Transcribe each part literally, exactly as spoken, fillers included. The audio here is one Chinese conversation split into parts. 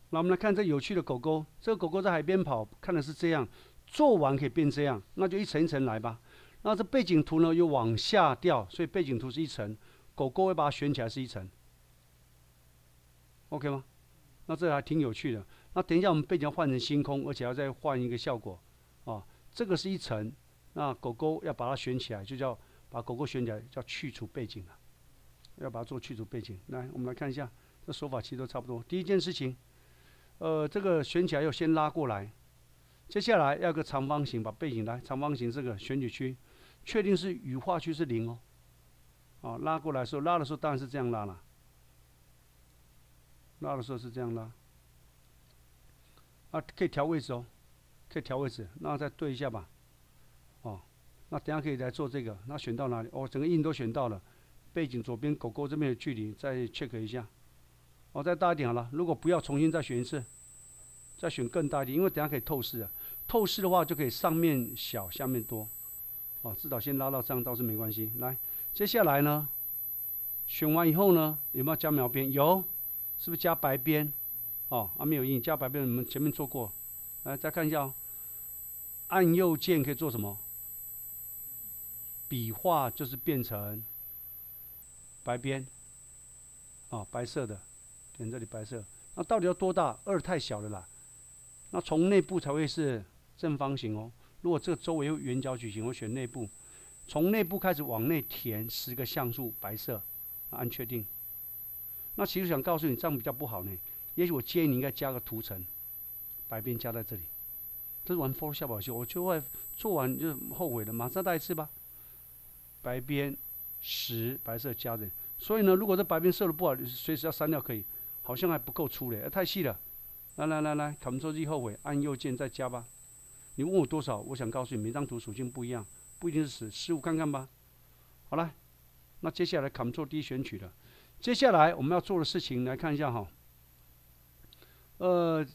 那我们来看这有趣的狗狗，这个狗狗在海边跑，看的是这样，做完可以变这样，那就一层一层来吧。那这背景图呢又往下掉，所以背景图是一层，狗狗会把它选起来是一层 ，OK 吗？那这还挺有趣的。那等一下我们背景要换成星空，而且要再换一个效果，啊，这个是一层，那狗狗要把它选起来，就叫把狗狗选起来，叫去除背景了，要把它做去除背景。来，我们来看一下，这手法其实都差不多。第一件事情。呃，这个选起来要先拉过来，接下来要个长方形，把背景来长方形这个选取区，确定是羽化区是零哦，啊，拉过来的时候，拉的时候当然是这样拉了，拉的时候是这样拉，啊，可以调位置哦，可以调位置，那再对一下吧，哦，那等下可以来做这个，那选到哪里？哦，整个印都选到了，背景左边狗狗这边的距离再 check 一下。哦，再大一点好了。如果不要，重新再选一次，再选更大一点，因为等下可以透视啊。透视的话就可以上面小，下面多。哦，至少先拉到这样倒是没关系。来，接下来呢，选完以后呢，有没有加描边？有，是不是加白边？哦，啊没有印，加白边我们前面做过。来，再看一下哦。按右键可以做什么？笔画就是变成白边，啊、哦，白色的。点这里白色，那到底要多大？二太小了啦。那从内部才会是正方形哦。如果这个周围有圆角矩形，我选内部。从内部开始往内填十个像素白色，按确定。那其实想告诉你，这样比较不好呢。也许我建议你应该加个图层，白边加在这里。这是玩 Photoshop 游戏，我就会做完就后悔了，马上再一次吧。白边十白色加的，所以呢，如果这白边设的不好，随时要删掉可以。好像还不够粗嘞，太细了。来来来来 ，Ctrl Z 后尾，按右键再加吧。你问我多少，我想告诉你，每张图属性不一样，不一定是十，十五看看吧。好了，那接下来 Ctrl D 选取了。接下来我们要做的事情来看一下哈。呃，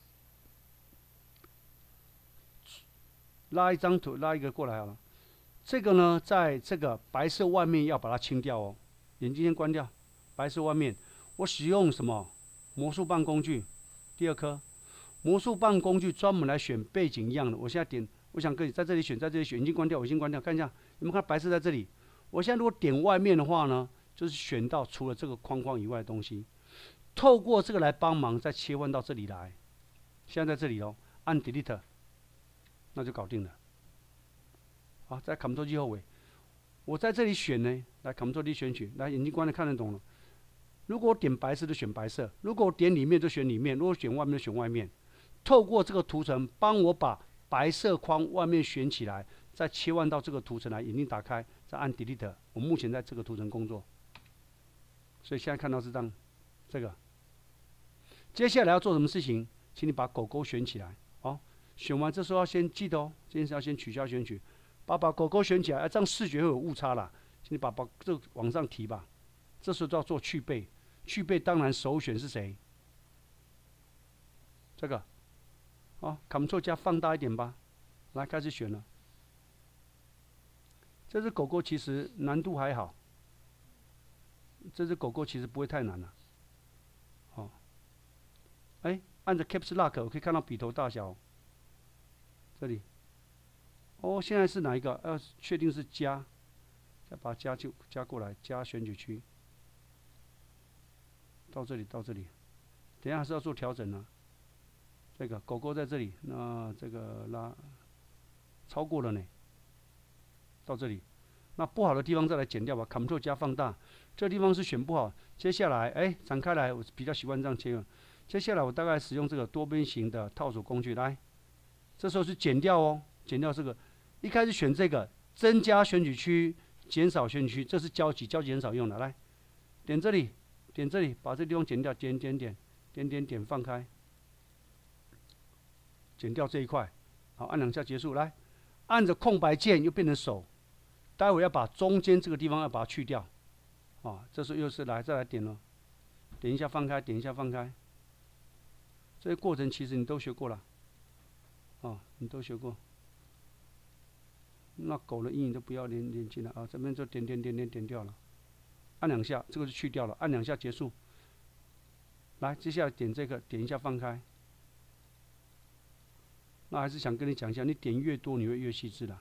拉一张图，拉一个过来好了。这个呢，在这个白色外面要把它清掉哦。眼睛先关掉，白色外面，我使用什么？魔术棒工具，第二颗魔术棒工具专门来选背景一样的。我现在点，我想可以在这里选，在这里选，眼睛关掉，我先关掉，看一下有没有看到白色在这里。我现在如果点外面的话呢，就是选到除了这个框框以外的东西，透过这个来帮忙，再切换到这里来。现在在这里哦，按 Delete， 那就搞定了。好，再 Ctrl G 后尾，我在这里选呢，来 Ctrl D 选取，来眼睛关了看得懂了。如果我点白色就选白色，如果我点里面就选里面，如果选外面就选外面。透过这个图层帮我把白色框外面选起来，再切换到这个图层来，眼睛打开，再按 Delete。我目前在这个图层工作，所以现在看到是这样，这个。接下来要做什么事情？请你把狗狗选起来。好，选完这时候要先记得哦，这件事要先取消选取，把把狗狗选起来，这样视觉会有误差啦。请你把把这个往上提吧。这时候就要做去背。去背当然首选是谁？这个，好 ，Ctrl 加放大一点吧，来开始选了。这只狗狗其实难度还好，这只狗狗其实不会太难了。好，哎，按着 Caps Lock 我可以看到笔头大小，这里。哦，现在是哪一个？要确定是加，再把它加就加过来，加选举区。到这里，到这里，等一下还是要做调整呢、啊。这个狗狗在这里，那这个拉超过了呢，到这里，那不好的地方再来剪掉吧 ，Ctrl 加放大，这个地方是选不好。接下来，哎，展开来，我比较习惯这样切换。接下来我大概使用这个多边形的套组工具来，这时候是剪掉哦，剪掉这个，一开始选这个，增加选取区，减少选取区，这是交集，交集很少用的，来，点这里。点这里，把这地方剪掉，点点点，点点点，放开，剪掉这一块，好，按两下结束。来，按着空白键又变成手，待会要把中间这个地方要把它去掉，啊，这时候又是来再来点了，点一下放开，点一下放开，这些过程其实你都学过了，啊，你都学过。那狗的阴影都不要连连进来啊，这边就点点点点点掉了。按两下，这个就去掉了。按两下结束。来，接下来点这个，点一下放开， 那还是想跟你讲一下，你点越多，你会越细致啦。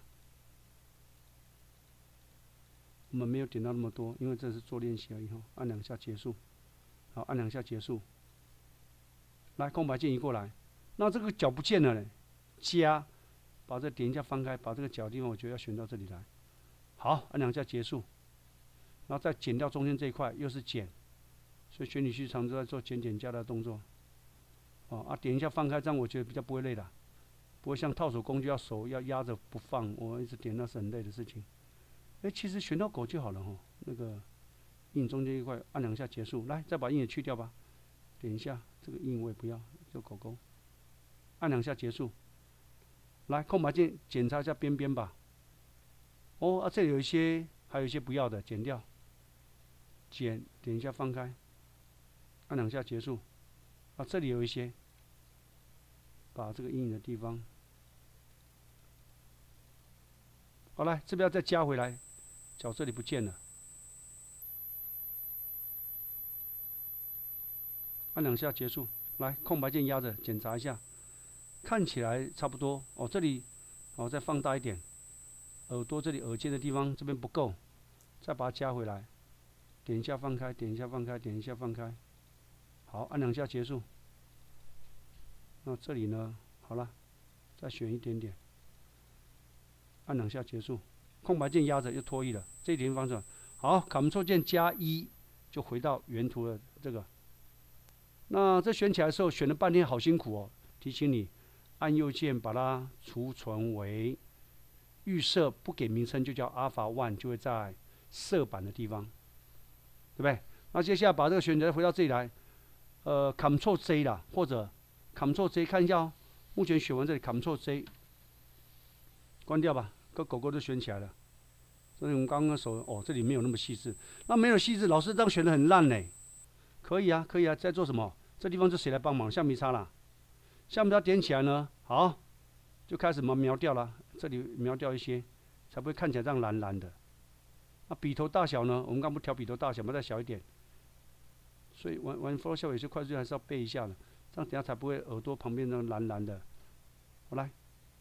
我们没有点到那么多，因为这是做练习而已。按两下结束，好，按两下结束。来，空白键移过来，那这个角不见了呢，加，把这点一下翻开，把这个角的地方，我觉得要选到这里来。好，按两下结束，然后再剪掉中间这一块，又是剪，所以选举区常都在做剪剪加的动作。哦啊，点一下放开，这样我觉得比较不会累的，不会像套手工具要手要压着不放，我一直点那是很累的事情。哎，其实选到狗就好了哈，那个印中间一块按两下结束，来再把印也去掉吧，点一下这个印我也不要，就狗狗，按两下结束。来空白键检查一下边边吧。哦啊，这里有一些，还有一些不要的，剪掉，剪点一下放开，按两下结束。啊，这里有一些，把这个阴影的地方，好来这边再加回来。角这里不见了，按两下结束。来，空白键压着检查一下，看起来差不多。哦，这里哦再放大一点，耳朵这里耳尖的地方这边不够，再把它加回来。点一下放开，点一下放开，点一下放开。好，按两下结束。那这里呢，好了，再选一点点，按两下结束。空白键压着又脱衣了，这一点方式好 ，Ctrl 键加一就回到原图的这个。那这选起来的时候选了半天，好辛苦哦。提醒你，按右键把它储存为预设，不给名称就叫 Alpha One， 就会在色板的地方，对不对？那接下来把这个选择回到这里来，呃 ，Ctrl J 啦，或者 Ctrl J 看一下哦。目前选完这里 ，Ctrl J 关掉吧。个狗狗都选起来了，所以我们刚刚手哦，这里没有那么细致。那没有细致，老师这样选的很烂呢。可以啊，可以啊，在做什么？这地方是谁来帮忙？橡皮擦啦，橡皮擦点起来呢，好，就开始嘛描掉了。这里描掉一些，才不会看起来这样蓝蓝的。那笔头大小呢？我们刚不调笔头大小嘛，再小一点。所以玩玩 Photoshop 有些快速还是要背一下的，这样等下才不会耳朵旁边那蓝蓝的。好来。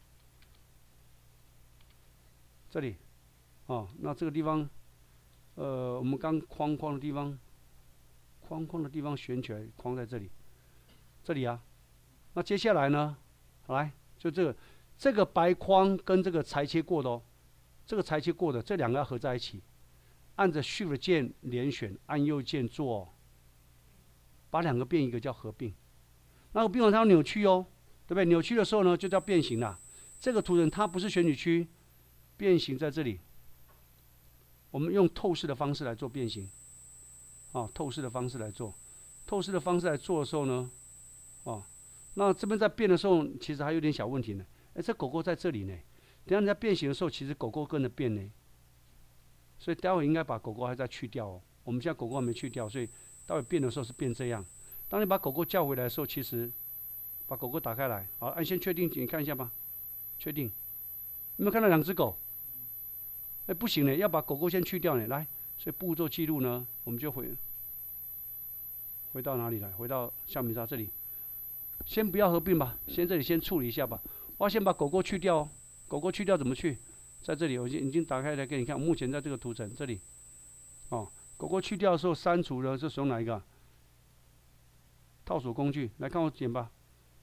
这里，哦，那这个地方，呃，我们刚框框的地方，框框的地方选起来，框在这里，这里啊。那接下来呢，来，就这个这个白框跟这个裁切过的哦，这个裁切过的这两个要合在一起，按着 Shift 键连选，按右键做，把两个变一个叫合并。那合并完它要扭曲哦，对不对？扭曲的时候呢，就叫变形了。这个图层它不是选取区。变形在这里，我们用透视的方式来做变形，啊，透视的方式来做，透视的方式来做的时候呢，哦，那这边在变的时候，其实还有点小问题呢。哎，这狗狗在这里呢，等下你在变形的时候，其实狗狗跟着变呢，所以待会应该把狗狗还在去掉哦。我们现在狗狗还没去掉，所以待会变的时候是变这样。当你把狗狗叫回来的时候，其实把狗狗打开来，好，按先确定，你看一下吧，确定。有没有看到两只狗？哎，不行呢，要把狗狗先去掉呢。来，所以步骤记录呢，我们就回回到哪里来？回到橡皮擦这里。先不要合并吧，先这里先处理一下吧。我要先把狗狗去掉哦。狗狗去掉怎么去？在这里我已经已经打开来给你看。目前在这个图层这里，哦，狗狗去掉的时候删除了是使用哪一个？套索工具，来看我剪吧。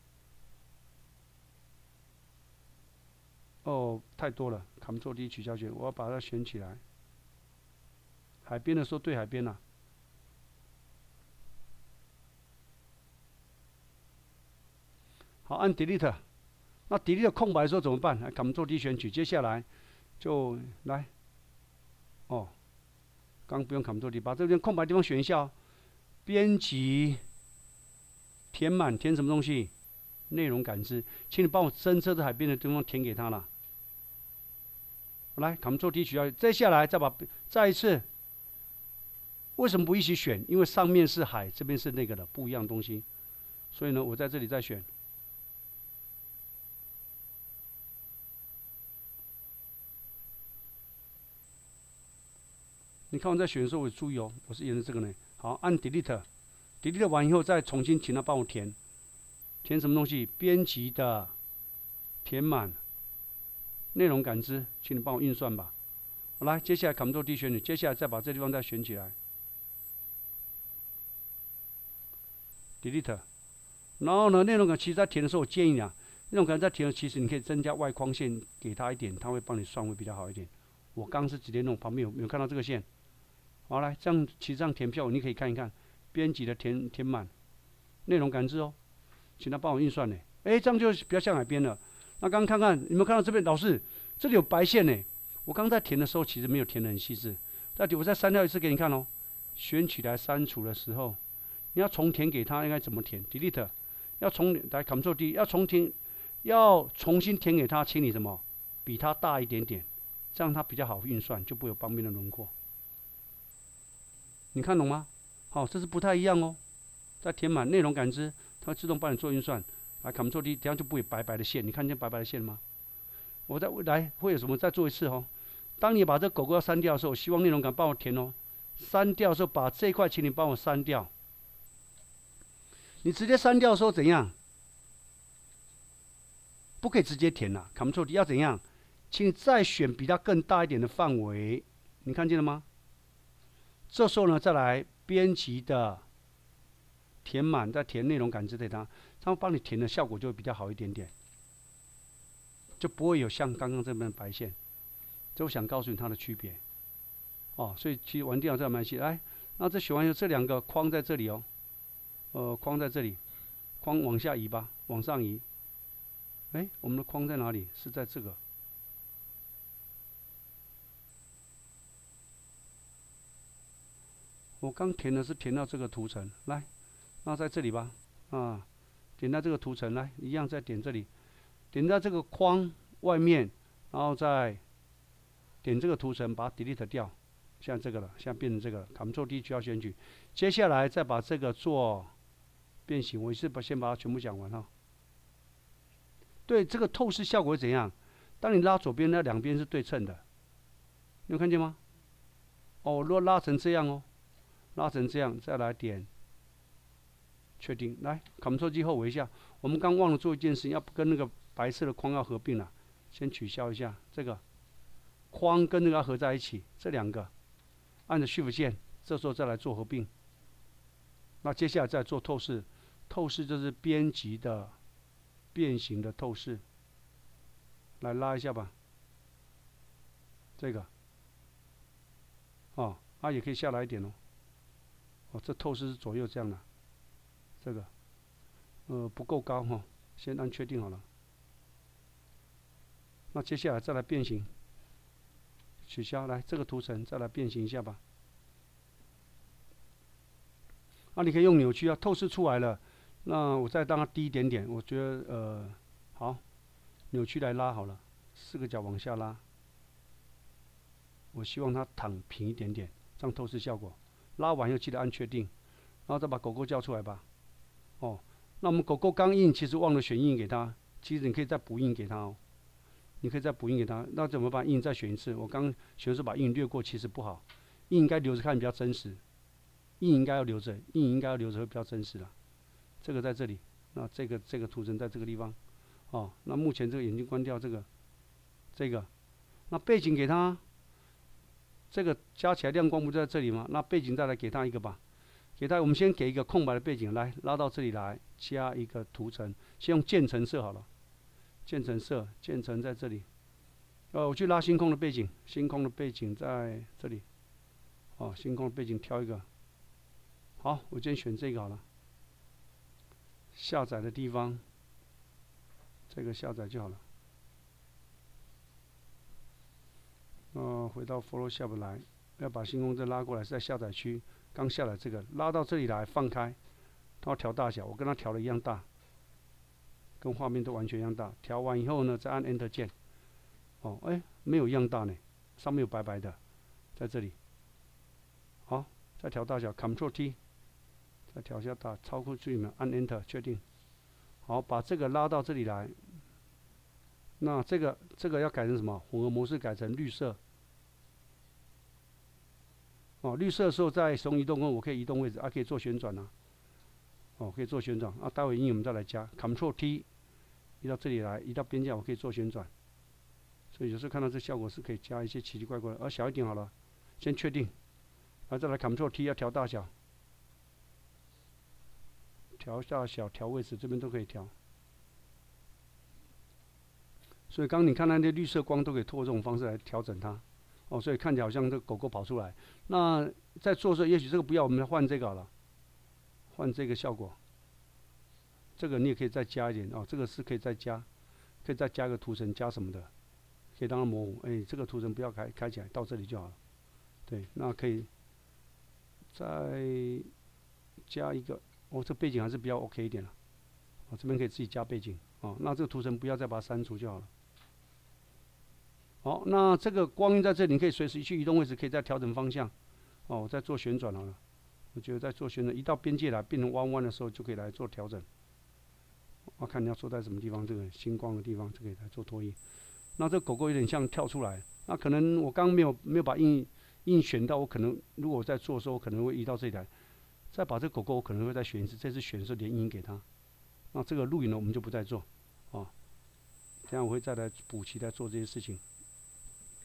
哦，太多了 ，Ctrl D 取消选，我要把它选起来。海边的时候对海边呐、啊。好，按 Delete。那 Delete 空白的时候怎么办？来 Ctrl D 选取，接下来就来。哦，刚不用 Ctrl D， 把这边空白地方选一下哦。编辑，填满，填什么东西？内容感知，请你帮我侦测的海边的地方填给他了。来 ，Ctrl D 取消，接下来再把再一次，为什么不一起选？因为上面是海，这边是那个的不一样的东西，所以呢，我在这里再选。你看我在选的时候，我注意哦，我是沿着这个呢。好，按 Delete，Delete 完以后再重新请他帮我填，填什么东西？编辑的填满，内容感知，请你帮我运算吧。好，来，接下来 Ctrl D 选取，接下来再把这地方再选起来 ，Delete。然后呢，内容感其实在填的时候，我建议啊，内容感在填的其实你可以增加外框线给它一点，它会帮你算会比较好一点。我刚是直接弄，旁边有没有看到这个线？好，来，这样其实这样填票，你可以看一看，编辑的填填满，内容感知哦，请他帮我运算呢。哎，这样就比较像海边了。那刚刚看看，有没有看到这边？老师，这里有白线呢。我刚在填的时候，其实没有填得很细致。到底我再删掉一次给你看哦。选起来删除的时候，你要重填给他，应该怎么填 ？Delete。要重来 Ctrl D， 要重填，要重新填给他，请你什么？比它大一点点，这样它比较好运算，就不会有旁边的轮廓。你看懂吗？好，这是不太一样哦。再填满内容感知，它会自动帮你做运算。来 Ctrl D， 这样就不会白白的线。你看见白白的线吗？我再来会有什么？再做一次哦。当你把这狗狗要删掉的时候，我希望内容感帮我填哦。删掉的时候，把这一块请你帮我删掉。你直接删掉的时候怎样？不可以直接填啦 ，Ctrl D 要怎样？请你再选比它更大一点的范围，你看见了吗？这时候呢，再来编辑的填满，再填内容感知给它，它帮你填的效果就会比较好一点点，就不会有像刚刚这边的白线。这我想告诉你它的区别。哦，所以其实玩电脑这蛮细。来，那这选完以后，这两个框在这里哦。呃，框在这里，框往下移吧，往上移。哎，我们的框在哪里？是在这个。我刚填的是填到这个图层，来，那在这里吧，啊，点到这个图层，来，一样再点这里，点到这个框外面，然后再点这个图层，把它 delete 掉，像这个了，像变成这个了 ，Ctrl D 就要选取。接下来再把这个做变形，我是把先把它全部讲完哈。对，这个透视效果会怎样？当你拉左边，那两边是对称的，你有看见吗？哦，如果拉成这样哦，拉成这样，再来点确定，来 Ctrl G 后尾一下。我们刚忘了做一件事，要跟那个白色的框要合并了，先取消一下这个框跟那个要合在一起，这两个按着 Shift 键，这时候再来做合并。那接下来再做透视，透视就是编辑的变形的透视，来拉一下吧。这个，哦，啊也可以下来一点哦。哦，这透视是左右这样的，这个，呃不够高哈、哦，先按确定好了。那接下来再来变形，取消，来这个图层再来变形一下吧。那、啊、你可以用扭曲啊，透视出来了，那我再让它低一点点，我觉得呃好，扭曲来拉好了，四个角往下拉，我希望它躺平一点点，这样透视效果。拉完又记得按确定，然后再把狗狗叫出来吧。哦，那我们狗狗刚印，其实忘了选印给它，其实你可以再补印给它哦。你可以再补印给它，那怎么办？印再选一次。我刚选的时候把印略过，其实不好，印应该留着看比较真实。印应该要留着，印应该要留着会比较真实啦。这个在这里，那这个这个图层在这个地方，哦，那目前这个眼睛关掉，这个，这个，那背景给它，这个加起来亮光不就在这里吗？那背景再来给它一个吧，给它我们先给一个空白的背景，来拉到这里来，加一个图层，先用渐层色好了，渐层色，渐层在这里，呃，我去拉星空的背景，星空的背景在这里，哦，星空的背景挑一个。好，我今天选这个好了。下载的地方，这个下载就好了。呃，回到 Photoshop 来，要把星空再拉过来，是在下载区。刚下载这个，拉到这里来，放开，它要调大小，我跟它调的一样大，跟画面都完全一样大。调完以后呢，再按 Enter 键。哦，哎，没有一样大呢，上面有白白的，在这里。好，再调大小 ，Ctrl T。再调一下大，超过最秒，按 Enter 确定。好，把这个拉到这里来。那这个这个要改成什么？混合模式改成绿色。哦，绿色的时候在使用移动功能，我可以移动位置，啊，可以做旋转啊。哦，可以做旋转啊。待会英语我们再来加 ，Ctrl T， 移到这里来，移到边界我可以做旋转。所以有时候看到这效果是可以加一些奇奇怪怪的，而小一点好了，先确定，然后再来 Ctrl T 要调大小，调大小、调位置，这边都可以调。所以刚刚你看那些绿色光都可以透过这种方式来调整它。哦，所以看起来好像这个狗狗跑出来。那在做的时候，也许这个不要，我们换这个好了，换这个效果。这个你也可以再加一点哦，这个是可以再加，可以再加个图层，加什么的，可以让它模糊。哎，这个图层不要开开起来，到这里就好了。对，那可以再加一个。哦，这背景还是比较 OK 一点了。哦，这边可以自己加背景。哦，那这个图层不要再把它删除就好了。好，那这个光晕在这里，你可以随时去移动位置，可以再调整方向。哦，我再做旋转好了。我觉得在做旋转，一到边界来变成弯弯的时候，就可以来做调整。我看你要做在什么地方，这个星光的地方就可以来做拖曳。那这个狗狗有点像跳出来，那可能我刚刚没有没有把硬硬选到，我可能如果我在做的时候，我可能会移到这里来，再把这个狗狗我可能会再选一次，这次选的是连音给它。那这个录影呢，我们就不再做。哦，这样我会再来补齐来做这些事情。